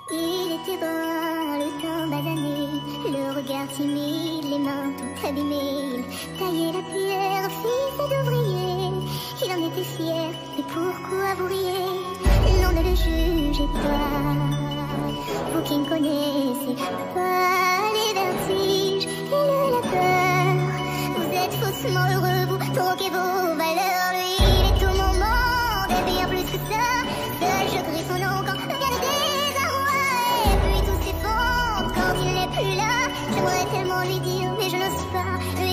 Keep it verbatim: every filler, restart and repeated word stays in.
Il était brun, le teint basané, le regard timide, les mains tout abîmées. Il taillait la pierre, fils d'ouvrier. Il en était fier, mais pourquoi vous riez? Non, ne le jugez pas, vous qui ne connaissez pas les vertiges et la peur. Vous êtes faussement heureux, vous troquez vos valeurs. Lui, il est tout mon monde, et bien plus que ça. Seul je crie son nom quand vient le désarroi. Et puis tout s'effondre quand il n'est plus là. J'aimerais tellement lui dire, mais je n'ose pas.